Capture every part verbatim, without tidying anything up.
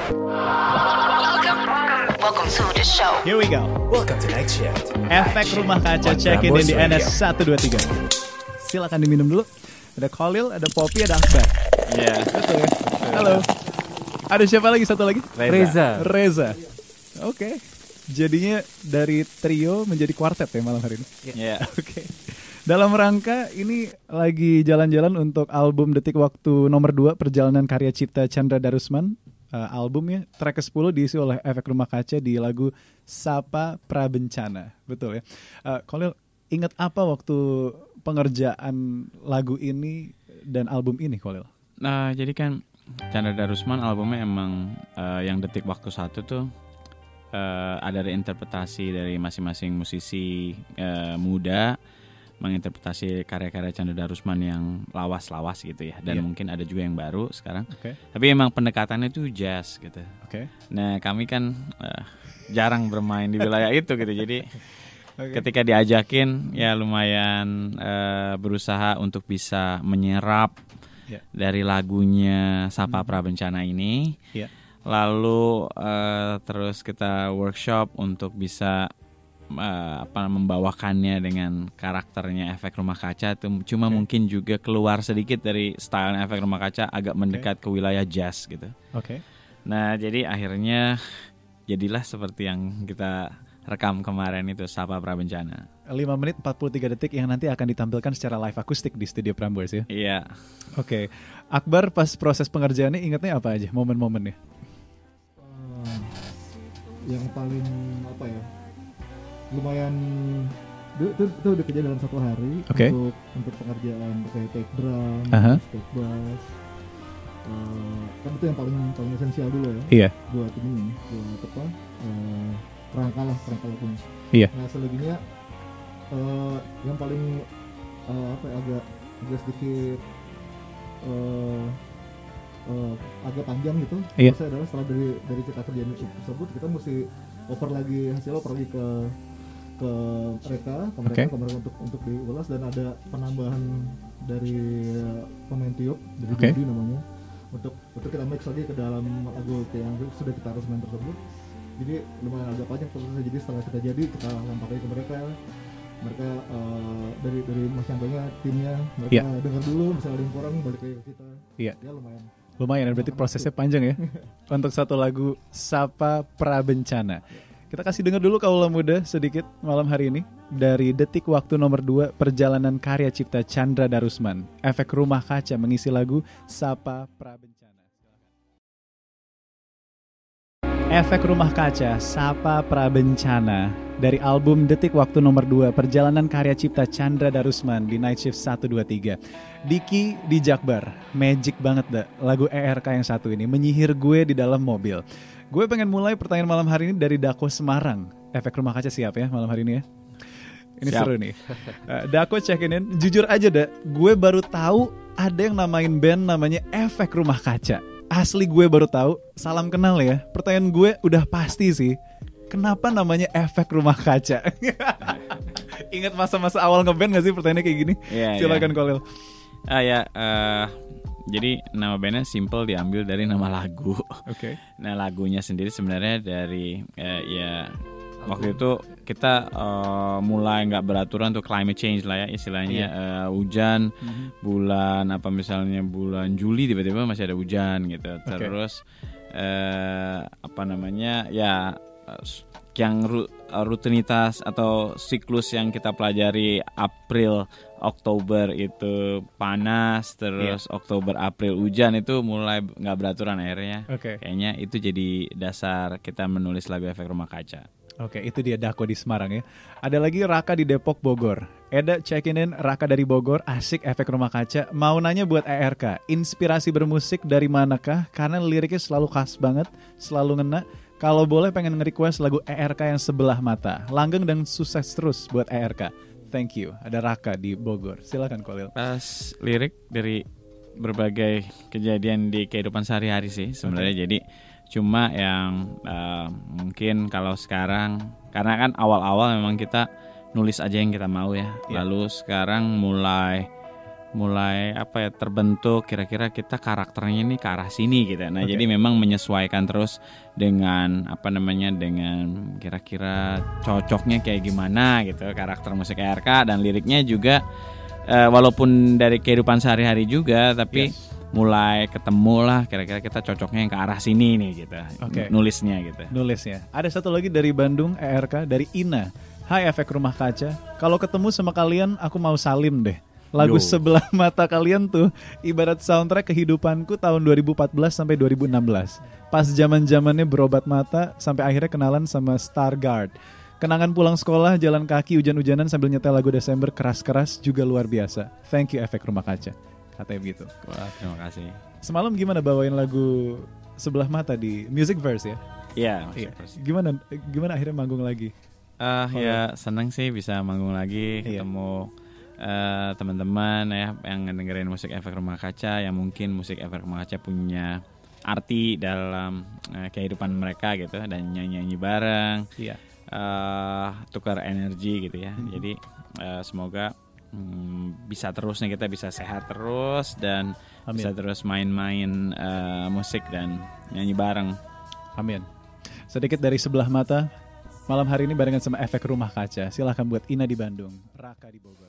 Welcome to the show. Here we go. Welcome to Night Shift. Efek Rumah Kaca check-in di N S satu dua tiga. Silakan diminum dulu. Ada Khalil, ada Poppy, ada Akbar. Iya. Yeah. Betul ya. Halo. Ada siapa lagi satu lagi? Reza. Reza. Oke. Okay. Jadinya dari trio menjadi kuartet ya malam hari ini. Iya. Yeah. Oke. Okay. Dalam rangka ini lagi jalan-jalan untuk album Detik Waktu nomor dua Perjalanan Karya Cipta Chandra Darusman. Uh, albumnya track kesepuluh diisi oleh Efek Rumah Kaca di lagu Sapa Prabencana. Betul ya. Uh, Khalil, ingat apa waktu pengerjaan lagu ini dan album ini, Khalil? Nah, jadi kan Chandra Darusman albumnya emang uh, yang Detik Waktu satu tuh uh, ada reinterpretasi dari masing-masing musisi uh, muda menginterpretasi karya-karya Chandra Darusman yang lawas-lawas gitu ya, dan yeah. mungkin ada juga yang baru sekarang. Okay. Tapi emang pendekatannya itu jazz gitu. Okay. Nah, kami kan uh, jarang bermain di wilayah itu gitu, jadi okay. ketika diajakin ya lumayan uh, berusaha untuk bisa menyerap yeah. dari lagunya Sapa hmm. Prabencana ini. Yeah. Lalu uh, terus kita workshop untuk bisa Uh, apa membawakannya dengan karakternya Efek Rumah Kaca itu cuma okay. mungkin juga keluar sedikit dari style Efek Rumah Kaca, agak mendekat okay. ke wilayah jazz gitu. Oke. Okay. Nah, jadi akhirnya jadilah seperti yang kita rekam kemarin itu, Sapa Prabencana. lima menit empat puluh tiga detik yang nanti akan ditampilkan secara live akustik di Studio Prambors ya. Iya. Oke. Okay. Akbar pas proses pengerjaannya ingatnya apa aja momen-momennya? Uh, yang paling apa ya? Lumayan itu, itu, itu udah kerja dalam satu hari okay. untuk untuk pengerjaan kayak take drum, uh-huh. take bass, uh, kan itu yang paling paling esensial dulu ya. Iya. Buat ini, buat apa? Uh, kerangka lah, kerangka lagunya. Iya. Nah selebihnya uh, yang paling uh, apa ya, agak agak sedikit uh, uh, agak panjang gitu. Iya. Saya adalah setelah dari dari kita kerjaan tersebut kita mesti over lagi hasil over lagi ke ke mereka, ke mereka, okay. ke mereka untuk untuk diulas, dan ada penambahan dari pemain tiup dari okay. Dudi namanya untuk untuk kita mix lagi ke dalam lagu yang sudah kita resmen tersebut. Jadi lumayan agak panjang prosesnya. Jadi setelah kita jadi kita lempar lagi ke mereka, mereka uh, dari dari Mas Yantonya timnya mereka yeah. dengar dulu, misalnya ada yang kurang balik lagi ke kita. Iya. Yeah. Ya lumayan. Lumayan, berarti prosesnya panjang ya untuk satu lagu Sapa Prabencana. Kita kasih dengar dulu Kaula Muda sedikit malam hari ini dari Detik Waktu nomor dua Perjalanan Karya Cipta Chandra Darusman. Efek Rumah Kaca mengisi lagu Sapa Prabencana. Efek Rumah Kaca Sapa Prabencana dari album Detik Waktu nomor dua Perjalanan Karya Cipta Chandra Darusman di Night Shift satu dua tiga. Diki di Jakbar, magic banget dah lagu E R K yang satu ini, menyihir gue di dalam mobil. Gue pengen mulai pertanyaan malam hari ini dari Dako Semarang. Efek Rumah Kaca siap ya malam hari ini ya? Ini siap. Seru nih. uh, Dako check-in, jujur aja dah, gue baru tahu ada yang namain band namanya Efek Rumah Kaca. Asli gue baru tahu, salam kenal ya. Pertanyaan gue udah pasti sih, kenapa namanya Efek Rumah Kaca? Ingat masa-masa awal ngeband gak sih pertanyaannya kayak gini? Yeah, silakan yeah. Khalil. Ah ya, uh, jadi nama bandnya simple, diambil dari nama lagu. Oke. Okay. Nah lagunya sendiri sebenarnya dari uh, ya waktu itu kita uh, mulai nggak beraturan untuk climate change lah ya istilahnya. Yeah. Uh, hujan mm-hmm. bulan apa misalnya bulan Juli tiba-tiba masih ada hujan gitu. Okay. Terus uh, apa namanya ya uh, yang ru- rutinitas atau siklus yang kita pelajari April Oktober itu panas, terus yeah. Oktober April hujan, itu mulai nggak beraturan akhirnya. Okay. Kayaknya itu jadi dasar kita menulis lagu Efek Rumah Kaca. Oke, okay, itu dia Dako di Semarang ya. Ada lagi Raka di Depok Bogor. Eda check-in Raka dari Bogor, asik Efek Rumah Kaca. Mau nanya buat E R K, inspirasi bermusik dari manakah? Karena liriknya selalu khas banget, selalu ngena. Kalau boleh pengen nge-request lagu E R K yang Sebelah Mata. Langgeng dan sukses terus buat E R K. Thank you. Ada Raka di Bogor. Silakan Khalil. Pas lirik dari berbagai kejadian di kehidupan sehari-hari sih sebenarnya. Okay. Jadi cuma yang uh, mungkin kalau sekarang, karena kan awal-awal memang kita nulis aja yang kita mau ya. Yeah. Lalu sekarang mulai mulai apa ya terbentuk kira-kira kita karakternya ini ke arah sini gitu. Nah, Okay. jadi memang menyesuaikan terus dengan apa namanya dengan kira-kira cocoknya kayak gimana gitu karakter musik A R K dan liriknya juga eh, walaupun dari kehidupan sehari-hari juga tapi Yes. mulai ketemu lah kira-kira kita cocoknya yang ke arah sini nih gitu. Okay. Nulisnya gitu. Nulisnya. Ada satu lagi dari Bandung, E R K, dari Ina. Hai Efek Rumah Kaca, kalau ketemu sama kalian aku mau salim deh. Lagu Yo. Sebelah Mata kalian tuh ibarat soundtrack kehidupanku tahun dua ribu empat belas sampai dua ribu enam belas. Pas zaman-zamannya berobat mata sampai akhirnya kenalan sama Stargard. Kenangan pulang sekolah, jalan kaki, hujan-hujanan sambil nyetel lagu Desember keras-keras juga luar biasa. Thank you Efek Rumah Kaca. Katanya begitu. Wah, terima kasih. Semalam gimana bawain lagu Sebelah Mata di Music Verse ya? Iya, Iya. maksudnya. Gimana gimana akhirnya manggung lagi? Ah ya seneng sih bisa manggung lagi Iya. ketemu eh, teman-teman ya yang dengerin musik Efek Rumah Kaca yang mungkin musik Efek Rumah Kaca punya arti dalam eh, kehidupan mereka gitu dan nyanyi-nyanyi bareng, Iya. eh, tukar energi gitu ya. Jadi eh, semoga hmm, bisa terus nih kita bisa sehat terus dan Amin. bisa terus main-main eh, musik dan nyanyi bareng. Amin. Sedikit dari Sebelah Mata malam hari ini barengan sama Efek Rumah Kaca. Silahkan buat Ina di Bandung, Raka di Bogor.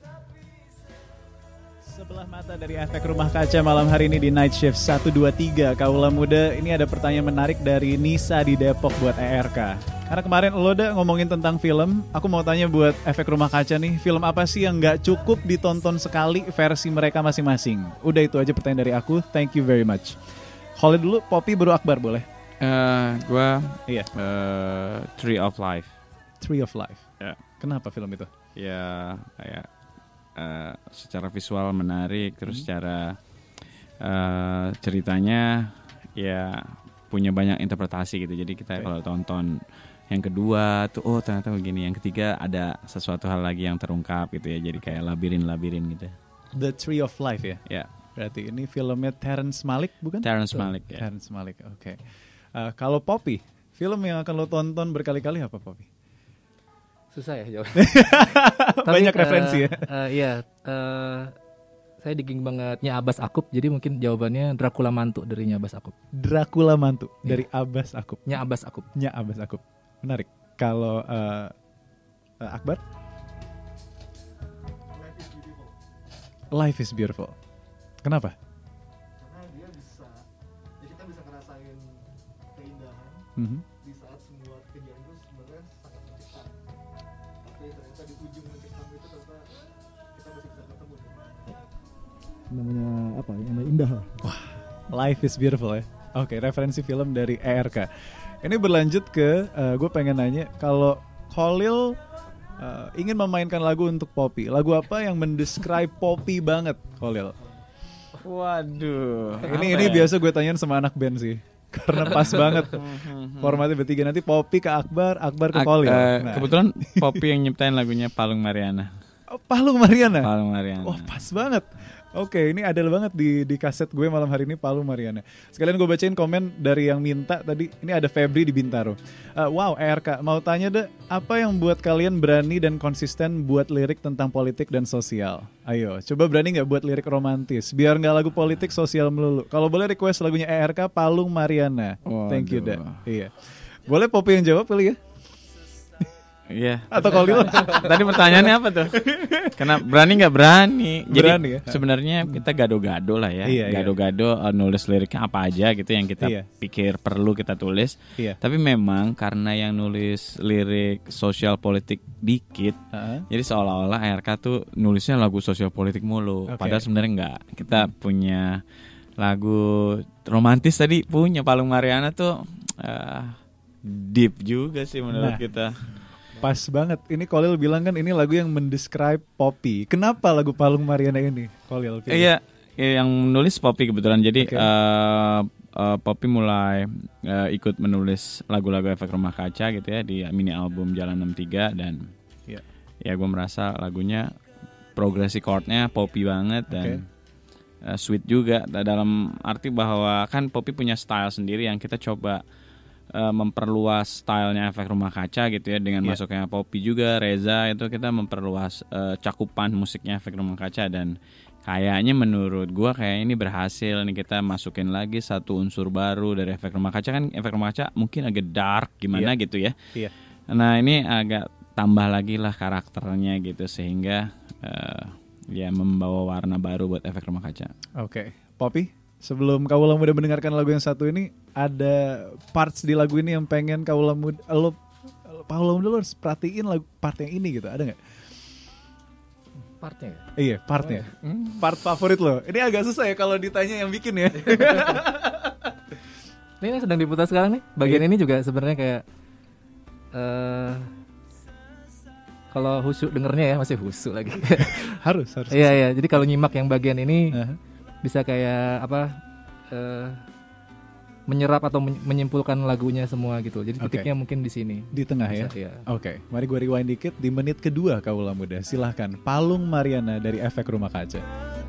Sebelah Mata dari Efek Rumah Kaca malam hari ini di Night Shift seratus dua puluh tiga. Kaula Muda, ini ada pertanyaan menarik dari Nisa di Depok buat E R K. Karena kemarin lo udah ngomongin tentang film, aku mau tanya buat Efek Rumah Kaca nih, film apa sih yang gak cukup ditonton sekali versi mereka masing-masing? Udah itu aja pertanyaan dari aku, thank you very much. Khalid dulu, Poppy baru Akbar boleh? Eh, gua Iya. eh, Tree of Life. Tree of Life. Ya. Kenapa film itu? Ya kayak eh, secara visual menarik terus secara eh, ceritanya ya punya banyak interpretasi gitu. Jadi kita Oke. kalau tonton yang kedua tuh oh ternyata begini, yang ketiga ada sesuatu hal lagi yang terungkap gitu ya. Jadi kayak labirin-labirin gitu. The Tree of Life ya? Ya, Berarti ini filmnya Terrence Malick bukan? Terrence Malick ya. Terrence Malick, oke. Uh, kalau Poppy, film yang akan lo tonton berkali-kali apa Poppy? Susah ya jawab. Banyak referensi ya? Uh, iya, uh, saya digging bangetnya Abbas Akub, jadi mungkin jawabannya Dracula Mantu dari Abbas Akub. Dracula Mantu Iya. dari Abbas Akub. Nya Abbas Akub. Nya Abbas Akub. Menarik. Kalau uh, uh, Akbar? Life is Beautiful. Kenapa? Karena dia bisa, ya kita bisa ngerasain keindahan Mhm. di saat semua kejadian itu sebenarnya sangat mencekam. Tapi ternyata di ujung mencekam itu ternyata kita masih bisa ketemu. Namanya apa? Namanya indah lah. Life is Beautiful ya. Oke, referensi film dari E R K. Ini berlanjut ke, uh, gue pengen nanya, kalau Khalil uh, ingin memainkan lagu untuk Poppy, lagu apa yang mendescribe Poppy banget, Khalil? Waduh. Ini ini biasa gue tanyain sama anak band sih, karena pas banget formatnya bertiga, nanti Poppy ke Akbar, Akbar ke Ak- Khalil. eh, Nah. Kebetulan Poppy yang nyiptain lagunya Palung Mariana. Oh, Palung Mariana. Palung Mariana. Oh, pas banget. Oke, ini ada banget di di kaset gue malam hari ini, Palung Mariana. Sekalian gue bacain komen dari yang minta tadi. Ini ada Febri di Bintaro. Uh, wow, E R K, mau tanya deh, apa yang buat kalian berani dan konsisten buat lirik tentang politik dan sosial? Ayo, coba berani nggak buat lirik romantis? Biar nggak lagu politik sosial melulu. Kalau boleh request lagunya E R K, Palung Mariana. Thank you, Waduh. Da. Iya. Boleh Poppy yang jawab kali ya? Iya. Atau Khalil? Tadi pertanyaannya apa tuh? Karena berani nggak berani? Jadi Berani ya? sebenarnya kita gado-gado lah ya. Iya, iya. Gado-gado uh, nulis liriknya apa aja gitu yang kita Iya. pikir perlu kita tulis. Iya. Tapi memang karena yang nulis lirik sosial politik dikit, Heeh. jadi seolah-olah A R K tuh nulisnya lagu sosial politik mulu. Oke. Padahal sebenarnya enggak. Kita punya lagu romantis tadi, punya Palung Mariana tuh uh, deep juga sih menurut Nah. kita. Pas banget. Ini Khalil bilang kan ini lagu yang mendescribe Poppy. Kenapa lagu Palung Mariana ini, Khalil? pilih? Iya, iya, yang nulis Poppy kebetulan. Jadi Oke. eh, eh, Poppy mulai eh, ikut menulis lagu-lagu Efek Rumah Kaca gitu ya di mini album Jalan enam tiga dan Iya. ya gue merasa lagunya progresi chordnya Poppy banget dan eh, sweet juga. Dalam arti bahwa kan Poppy punya style sendiri yang kita coba uh, memperluas stylenya Efek Rumah Kaca gitu ya dengan Yeah. masuknya Poppy juga, Reza, itu kita memperluas uh, cakupan musiknya Efek Rumah Kaca dan kayaknya menurut gua kayak ini berhasil nih, kita masukin lagi satu unsur baru dari efek rumah kaca. Kan efek rumah kaca mungkin agak dark gimana yeah. gitu ya. Iya. Nah ini agak tambah lagi lah karakternya gitu sehingga uh, ya membawa warna baru buat efek rumah kaca. Oke, okay. Poppy, sebelum Kaula Muda mendengarkan lagu yang satu ini, ada parts di lagu ini yang pengen Kaula Muda, lo Kaula Muda lo harus perhatiin lagu part yang ini gitu, ada nggak? Partnya? Iya, partnya. Oh, iya. Part favorit lo. Ini agak susah ya kalau ditanya yang bikin ya. Ini sedang diputar sekarang nih. Bagian ini juga sebenarnya kayak uh, kalau husu dengernya ya, masih husu lagi. harus, harus. Iya, iya. Jadi kalau nyimak yang bagian ini uh-huh. bisa kayak apa? Uh, menyerap atau menyimpulkan lagunya semua gitu. Jadi titiknya okay. mungkin di sini. Di tengah bisa, ya. Oke, okay. Mari gue rewind dikit di menit kedua Kaula Muda. Silahkan Palung Mariana dari Efek Rumah Kaca.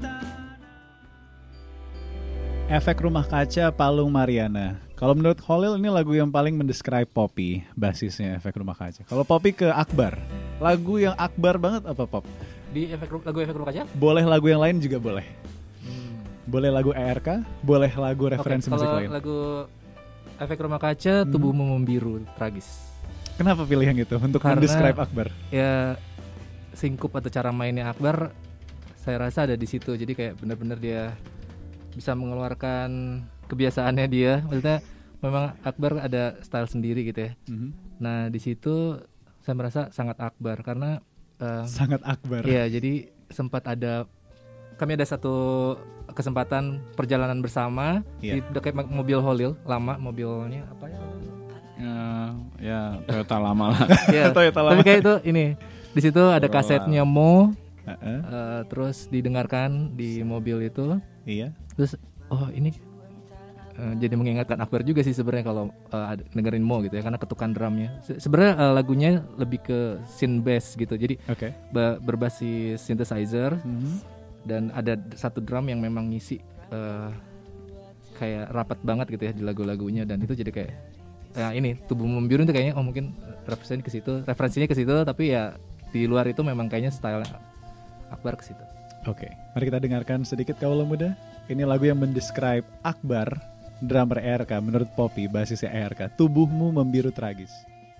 Efek Rumah Kaca, Palung Mariana. Kalau menurut Khalil ini lagu yang paling mendescribe Poppy, basisnya Efek Rumah Kaca. Kalau Poppy ke Akbar, lagu yang Akbar banget apa Pop? Di efek lagu Efek Rumah Kaca? Boleh lagu yang lain juga boleh. Boleh lagu E R K, boleh lagu referensi okay, musik lain. Kalau lagu Efek Rumah Kaca, Tubuhmu hmm. Membiru, tragis. Kenapa pilih yang itu untuk mendescribe Akbar? Ya singkup atau cara mainnya Akbar, saya rasa ada di situ. Jadi kayak benar-benar dia bisa mengeluarkan kebiasaannya dia. Maksudnya memang Akbar ada style sendiri gitu ya. Mm-hmm. Nah di situ saya merasa sangat Akbar karena uh, sangat Akbar. Iya, jadi sempat ada kami ada satu kesempatan perjalanan bersama yeah. di dekat mobil Holil lama, mobilnya apa ya? Ya, ya Toyota lama lah. ya, Toyota lama. Tapi kayak itu ini di situ ada kasetnya Mo, uh-uh. uh, terus didengarkan di mobil itu. Iya. Terus oh ini uh, jadi mengingatkan Akbar juga sih sebenarnya kalau uh, dengerin Mo gitu ya, karena ketukan drumnya. Se- sebenarnya uh, lagunya lebih ke synth bass gitu, jadi okay. ba- berbasis synthesizer. Mm-hmm. Dan ada satu drum yang memang ngisi uh, kayak rapat banget gitu ya di lagu-lagunya, dan itu jadi kayak ya ini Tubuh Membiru itu kayaknya oh mungkin referensinya ke situ, referensinya ke situ, tapi ya di luar itu memang kayaknya style Akbar ke situ. Oke, okay. Mari kita dengarkan sedikit Kaula Muda. Ini lagu yang mendescribe Akbar, drummer E R K menurut Poppy, basisnya E R K. Tubuhmu Membiru tragis.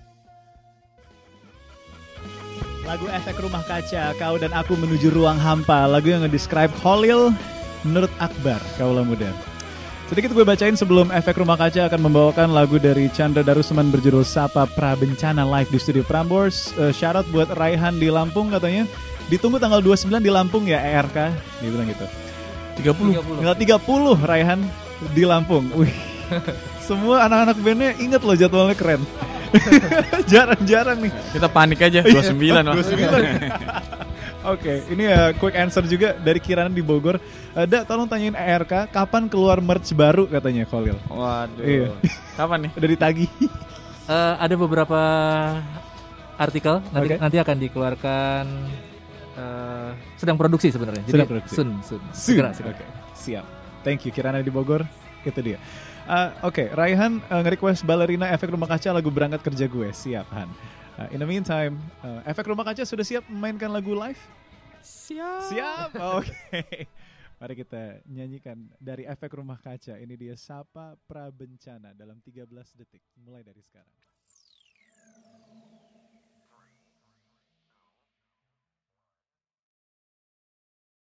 Lagu Efek Rumah Kaca, Kau dan Aku Menuju Ruang Hampa. Lagu yang nge-describe Khalil menurut Akbar, Kaula Muda. Sedikit gue bacain sebelum Efek Rumah Kaca akan membawakan lagu dari Chandra Darusman berjudul Sapa Prabencana live di studio Prambors. uh, Shout out buat Raihan di Lampung katanya. Ditunggu tanggal dua puluh sembilan di Lampung ya E R K. Dia bilang gitu. tiga puluh Tanggal tiga puluh Raihan di Lampung. Wih. Semua anak-anak bandnya inget loh jadwalnya keren. Jarang-jarang nih. Kita panik aja dua puluh sembilan lah. dua puluh sembilan. Oke, ini ya uh, quick answer juga dari Kirana di Bogor. Ada uh, tolong tanyain E R K kapan keluar merch baru katanya Khalil. Waduh. Iya. Kapan nih? Udah ditagih. Uh, ada beberapa artikel nanti okay. nanti akan dikeluarkan, uh, sedang produksi sebenarnya. Sedang Jadi produksi. soon, soon. Soon. Segera, segera. Oke. Okay. Siap. Thank you Kirana di Bogor. Itu dia. Uh, Oke, okay. Raihan uh, nge-request Ballerina Efek Rumah Kaca lagu Berangkat Kerja Gue. Siap, Han. Uh, in the meantime, uh, Efek Rumah Kaca sudah siap memainkan lagu live? Siap. Siap. Oke. Okay. Mari kita nyanyikan dari Efek Rumah Kaca. Ini dia Sapa Prabencana dalam tiga belas detik mulai dari sekarang.